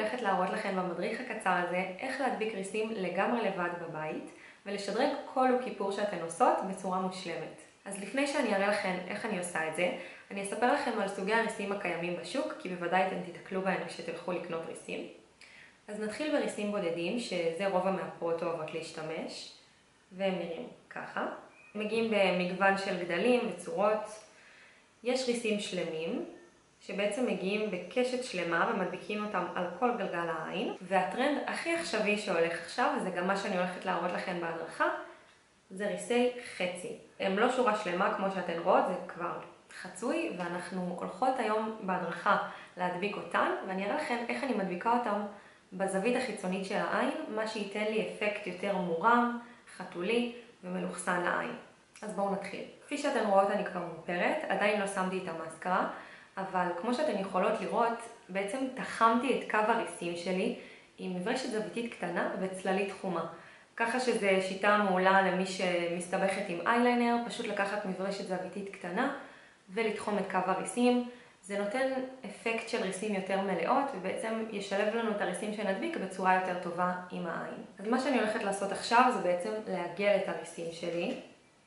הולכת להראות לכם במדריך הקצר הזה איך להדביק ריסים לגמרי לבד בבית ולשדרג כל לוק איפור שאתן עושות בצורה מושלמת. אז לפני שאני אראה לכם איך אני עושה את זה, אני אספר לכם על סוגי הריסים הקיימים בשוק, כי בוודאי אתם תתקלו בהם כשתלכו לקנות ריסים. אז נתחיל בריסים בודדים, שזה רוב המאפרות אוהבות להשתמש, והם נראים ככה. הם מגיעים במגוון של גדלים וצורות. יש ריסים שלמים, שבעצם מגיעים בקשת שלמה ומדביקים אותם על כל גלגל העין. והטרנד הכי עכשווי שהולך עכשיו, וזה גם מה שאני הולכת להראות לכם בהדרכה, זה ריסי חצי. הם לא שורה שלמה כמו שאתן רואות, זה כבר חצוי, ואנחנו הולכות היום בהדרכה להדביק אותן, ואני אראה לכם איך אני מדביקה אותם בזווית החיצונית של העין, מה שייתן לי אפקט יותר מורם, חתולי ומלוכסן לעין. אז בואו נתחיל. כפי שאתן רואות אני כבר מופרת, עדיין לא שמתי את המאסקרה, אבל כמו שאתן יכולות לראות, בעצם תחמתי את קו הריסים שלי עם מברשת זוויתית קטנה וצללית חומה. ככה שזו שיטה מעולה למי שמסתבכת עם אייליינר, פשוט לקחת מברשת זוויתית קטנה ולתחום את קו הריסים. זה נותן אפקט של ריסים יותר מלאות, ובעצם ישלב לנו את הריסים שנדביק בצורה יותר טובה עם העין. אז מה שאני הולכת לעשות עכשיו זה בעצם לעגל את הריסים שלי.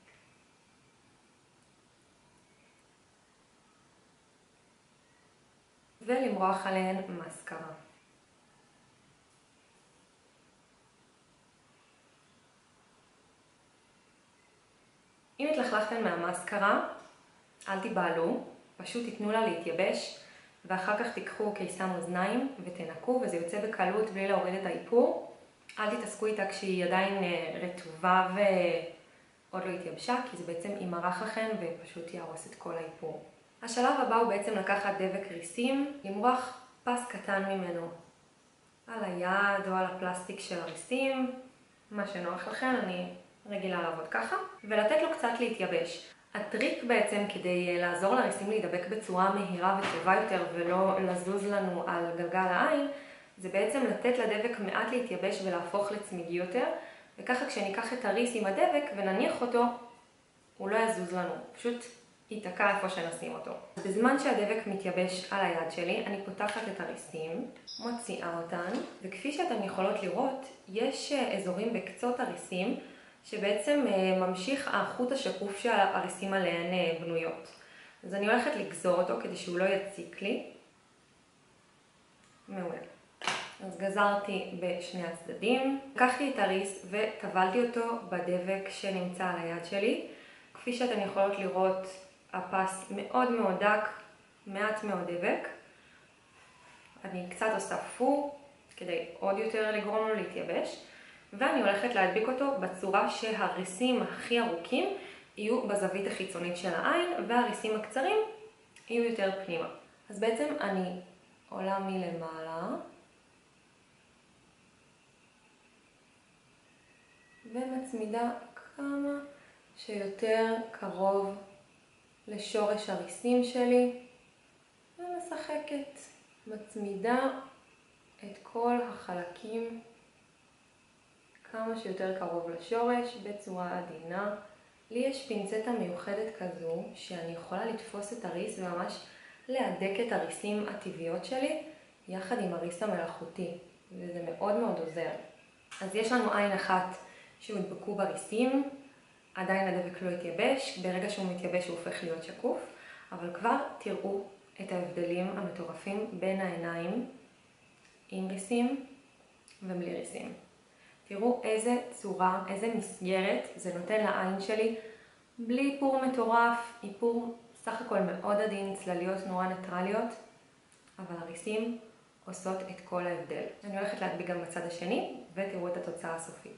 ולמרוח עליהן מאסקרה. אם התלכלכתן מהמאסקרה, אל תיבהלו, פשוט תיתנו לה להתייבש, ואחר כך תיקחו קיסם אוזניים ותנקו, וזה יוצא בקלות בלי להוריד את האיפור. אל תתעסקו איתה כשהיא עדיין רטובה ועוד לא התייבשה, כי זה בעצם ימרח לכם ופשוט יהרוס את כל האיפור. השלב הבא הוא בעצם לקחת דבק ריסים, למרוח פס קטן ממנו על היד או על הפלסטיק של הריסים, מה שנוח לכם, אני רגילה לעבוד ככה, ולתת לו קצת להתייבש. הטריק בעצם כדי לעזור לריסים להידבק בצורה מהירה וטובה יותר ולא לזוז לנו על גלגל העין, זה בעצם לתת לדבק מעט להתייבש ולהפוך לצמיגי יותר, וככה כשניקח את הריס עם הדבק ונניח אותו, הוא לא יזוז לנו, פשוט ייתקע איפה שנשים אותו. בזמן שהדבק מתייבש על היד שלי, אני פותחת את הריסים, מוציאה אותן, וכפי שאתם יכולות לראות, יש אזורים בקצות הריסים, שבעצם ממשיך החוט השקוף שהריסים עליהן בנויות. אז אני הולכת לגזור אותו כדי שהוא לא יציק לי. מעולה. אז גזרתי בשני הצדדים. לקחתי את הריס וטבלתי אותו בדבק שנמצא על היד שלי. כפי שאתן יכולות לראות, הפס מאוד מאוד דק, מעט מאוד דבק. אני קצת עושה פור כדי עוד יותר לגרום לו להתייבש. ואני הולכת להדביק אותו בצורה שהריסים הכי ארוכים יהיו בזווית החיצונית של העין, והריסים הקצרים יהיו יותר פנימה. אז בעצם אני עולה מלמעלה, ומצמידה כמה שיותר קרוב לשורש הריסים שלי, ומשחקת, מצמידה את כל החלקים כמה שיותר קרוב לשורש בצורה עדינה. לי יש פינצטה מיוחדת כזו שאני יכולה לתפוס את הריס וממש להדק את הריסים הטבעיות שלי יחד עם הריס המלאכותי, וזה מאוד מאוד עוזר. אז יש לנו עין אחת שהודבקו בריסים, עדיין הדבק לא התייבש, ברגע שהוא מתייבש הוא הופך להיות שקוף, אבל כבר תראו את ההבדלים המטורפים בין העיניים עם ריסים ובלי ריסים. תראו איזה צורה, איזה מסגרת זה נותן לעין שלי, בלי איפור מטורף, איפור סך הכל מאוד עדין, צלליות נורא ניטרליות, אבל הריסים עושות את כל ההבדל. אני הולכת להדביק גם בצד השני, ותראו את התוצאה הסופית.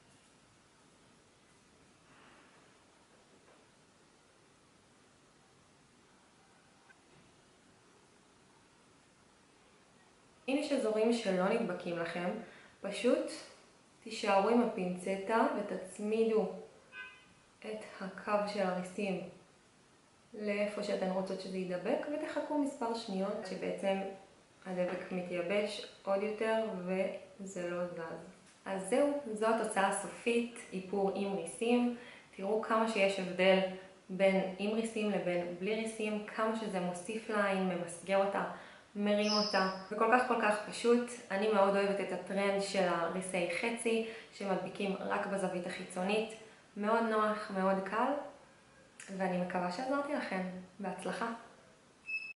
אם יש אזורים שלא נדבקים לכם, פשוט תישארו עם הפינצטה ותצמידו את הקו של הריסים לאיפה שאתן רוצות שזה יידבק, ותחכו מספר שניות שבעצם הדבק מתייבש עוד יותר וזה לא זז. אז זהו, זו התוצאה הסופית, איפור עם ריסים. תראו כמה שיש הבדל בין עם ריסים לבין בלי ריסים, כמה שזה מוסיף לעין, ממסגר אותה מרים אותה. וכל כך פשוט. אני מאוד אוהבת את הטרנד של הריסי חצי שמדביקים רק בזווית החיצונית. מאוד נוח, מאוד קל, ואני מקווה שעזרתי לכם. בהצלחה.